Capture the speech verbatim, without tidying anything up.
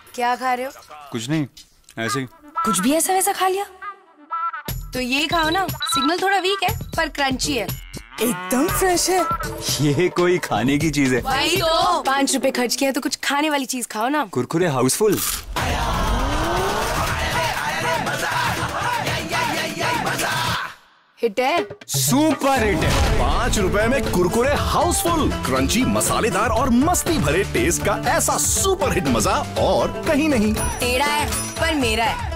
क्या खा रहे हो? कुछ नहीं, ऐसे ही। कुछ भी ऐसा वैसा खा लिया? तो ये खाओ ना, सिग्नल थोड़ा वीक है पर क्रंची है, एकदम फ्रेश है। ये कोई खाने की चीज है? वही तो। पाँच रुपए खर्च किया तो कुछ खाने वाली चीज खाओ ना। Kurkure housefull. हिट है, सुपर हिट है। पाँच रुपए में कुरकुरे हाउसफुल, क्रंची, मसालेदार और मस्ती भरे टेस्ट का ऐसा सुपर हिट मजा और कहीं नहीं। टेढ़ा है पर मेरा है।